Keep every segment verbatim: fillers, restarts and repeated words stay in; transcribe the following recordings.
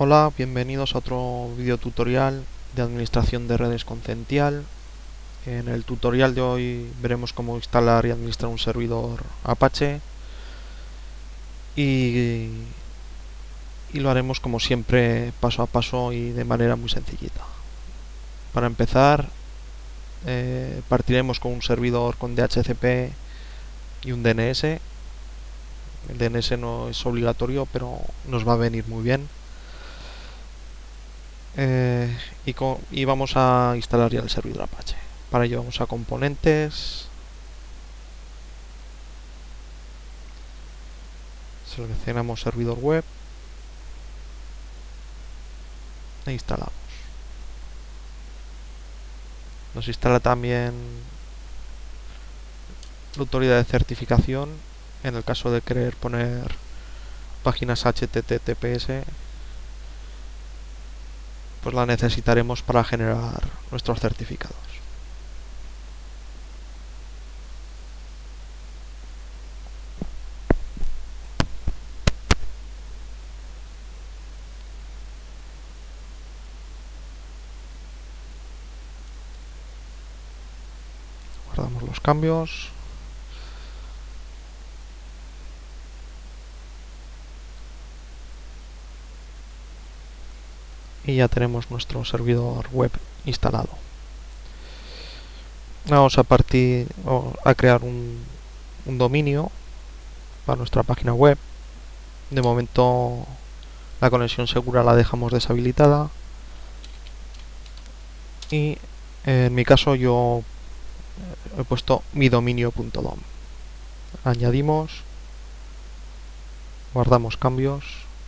Hola, bienvenidos a otro video tutorial de administración de redes con Cential. En el tutorial de hoy veremos cómo instalar y administrar un servidor Apache y, y lo haremos como siempre paso a paso y de manera muy sencillita. Para empezar, eh, partiremos con un servidor con D H C P y un D N S. El D N S no es obligatorio, pero nos va a venir muy bien. Eh, y, y vamos a instalar ya el servidor Apache. Para ello vamos a componentes, seleccionamos servidor web e instalamos. Nos instala también la autoridad de certificación en el caso de querer poner páginas H T T P S, pues la necesitaremos para generar nuestros certificados. Guardamos los cambios. Y ya tenemos nuestro servidor web instalado. Vamos a partir a crear un, un dominio para nuestra página web. De momento la conexión segura la dejamos deshabilitada y en mi caso yo he puesto mi dominio punto dom. Añadimos, guardamos cambios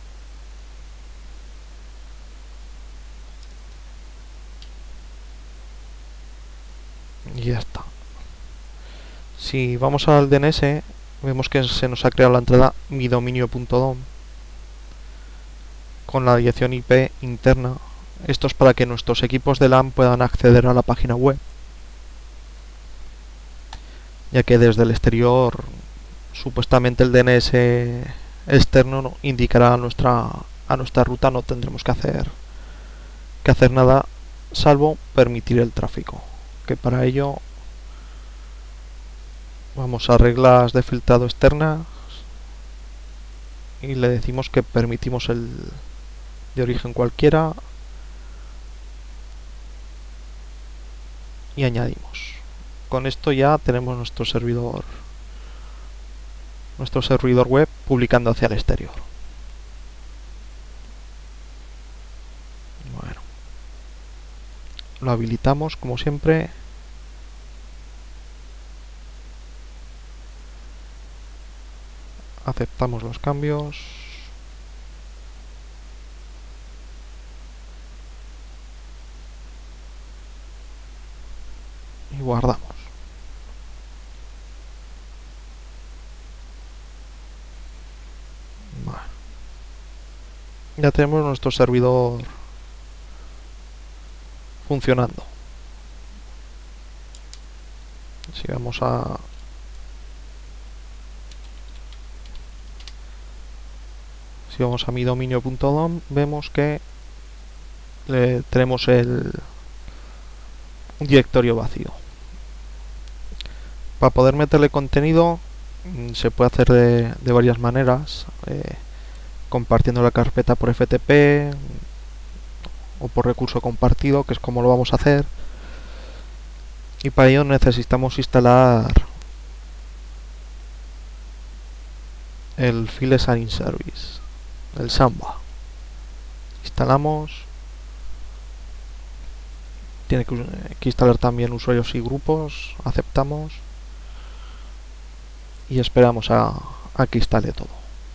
y ya está. Si vamos al D N S, vemos que se nos ha creado la entrada mi dominio punto dom con la dirección I P interna. Esto es para que nuestros equipos de LAN puedan acceder a la página web, ya que desde el exterior supuestamente el D N S externo indicará a nuestra a nuestra ruta. No tendremos que hacer que hacer nada salvo permitir el tráfico, que para ello vamos a reglas de filtrado externas y le decimos que permitimos el de origen cualquiera y añadimos. Con esto ya tenemos nuestro servidor nuestro servidor web publicando hacia el exterior. Bueno, lo habilitamos como siempre. Aceptamos los cambios. Y guardamos. Bueno, ya tenemos nuestro servidor funcionando. Si vamos a si vamos a mi dominio punto dom, vemos que le tenemos el un directorio vacío. Para poder meterle contenido se puede hacer de, de varias maneras, eh, compartiendo la carpeta por F T P o por recurso compartido, que es como lo vamos a hacer. Y para ello necesitamos instalar el File Sharing Service, el Samba. Instalamos. Tiene que, que instalar también usuarios y grupos. Aceptamos y esperamos a, a que instale todo.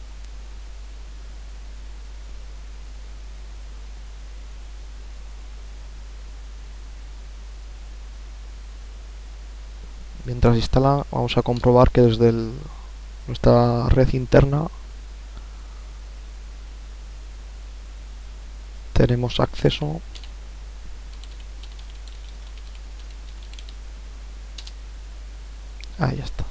Mientras instala, vamos a comprobar que desde el, nuestra red interna tenemos acceso. Ahí está.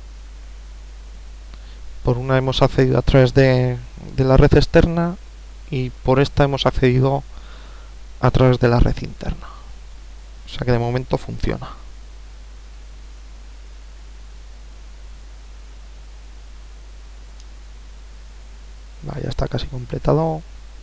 Por una hemos accedido a través de, de la red externa y por esta hemos accedido a través de la red interna. O sea que de momento funciona. Vale, ya está casi completado.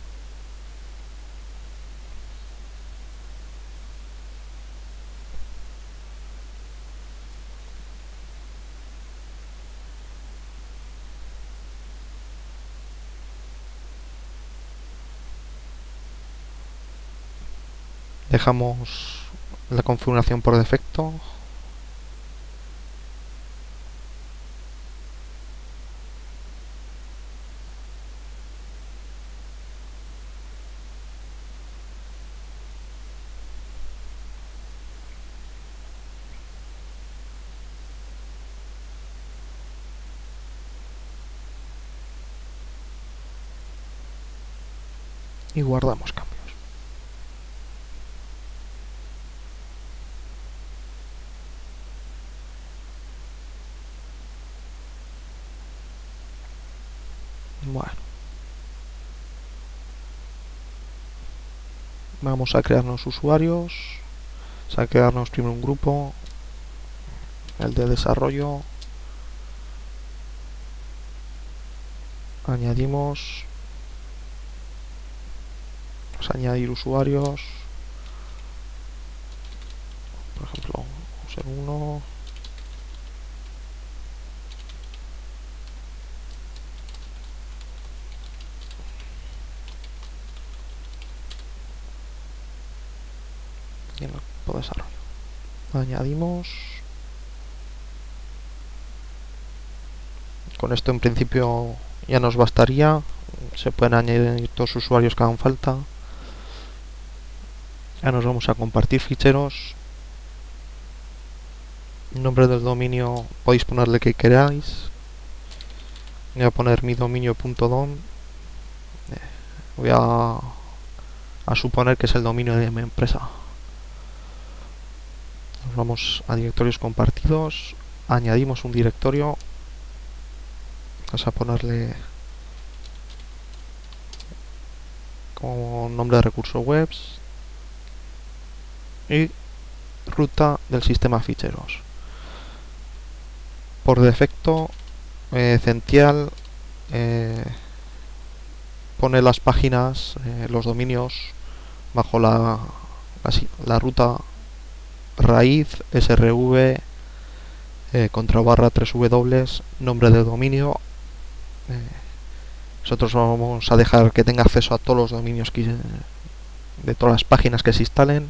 Dejamos la configuración por defecto. Y guardamos cambios. Bueno, vamos a crearnos usuarios. O sea, crearnos primero un grupo, el de desarrollo. Añadimos, vamos a añadir usuarios. Por ejemplo, user uno. Y en el grupo de desarrollo añadimos. Con esto en principio ya nos bastaría. Se pueden añadir todos los usuarios que hagan falta. Ya nos vamos a compartir ficheros. Nombre del dominio podéis ponerle que queráis. Voy a poner mi dominio.dom. Voy a, a suponer que es el dominio de mi empresa. Nos vamos a directorios compartidos. Añadimos un directorio. Vamos a ponerle como nombre de recursos webs y ruta del sistema ficheros. Por defecto, eh, Cential eh, pone las páginas, eh, los dominios bajo la, la, la ruta raíz srv eh, contra barra tres w nombre de dominio. Eh, nosotros vamos a dejar que tenga acceso a todos los dominios que, de todas las páginas que se instalen.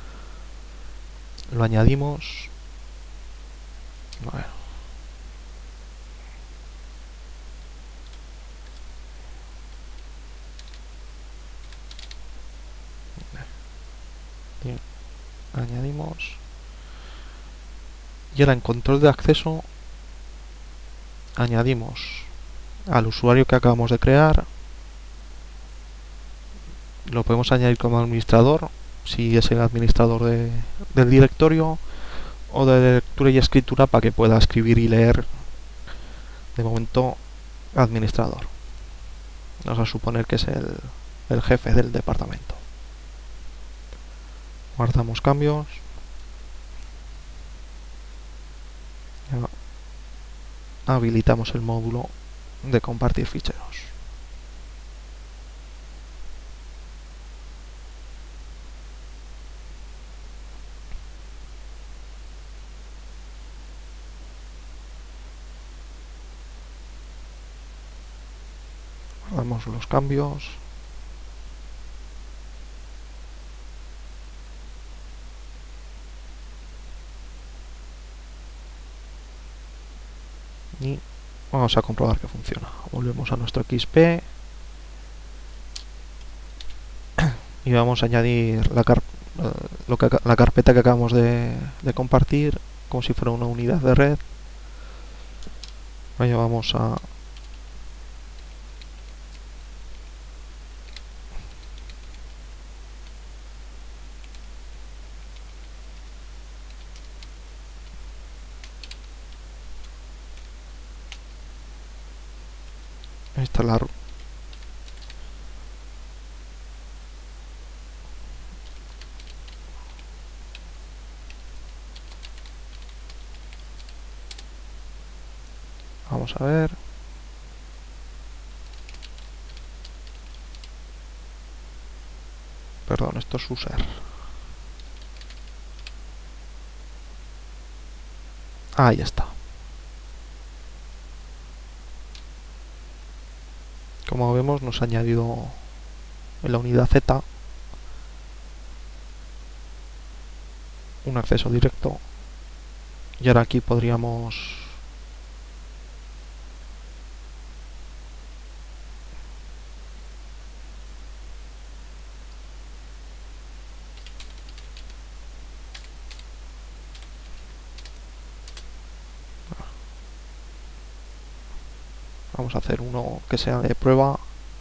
Lo añadimos. Bueno. Bien. Añadimos. Y ahora en control de acceso añadimos al usuario que acabamos de crear. Lo podemos añadir como administrador si es el administrador de, del directorio, o de lectura y escritura para que pueda escribir y leer. De momento, administrador. Vamos a suponer que es el, el jefe del departamento. Guardamos cambios. Ya habilitamos el módulo de compartir ficheros. Guardamos los cambios. Y vamos a comprobar que funciona. Volvemos a nuestro X P y vamos a añadir la, car lo que, la carpeta que acabamos de, de compartir como si fuera una unidad de red. Ahí vamos a instalar Vamos a ver. Perdón, esto es user. Ahí está. Como vemos, nos ha añadido en la unidad Z un acceso directo. Y ahora aquí podríamos vamos a hacer uno que sea de prueba.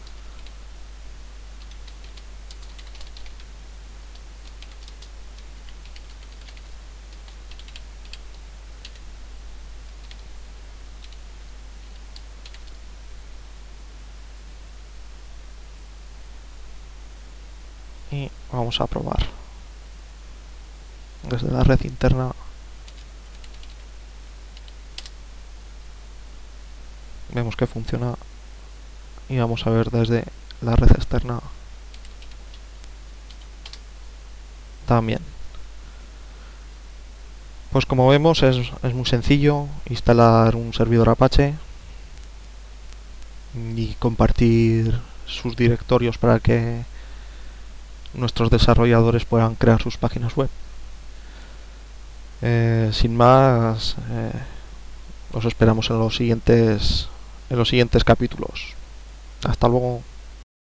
Y vamos a probar desde la red interna. Vemos que funciona. Y vamos a ver desde la red externa también. Pues como vemos es, es muy sencillo instalar un servidor Apache y compartir sus directorios para que nuestros desarrolladores puedan crear sus páginas web. Eh, sin más, eh, los esperamos en los siguientes en los siguientes capítulos. Hasta luego.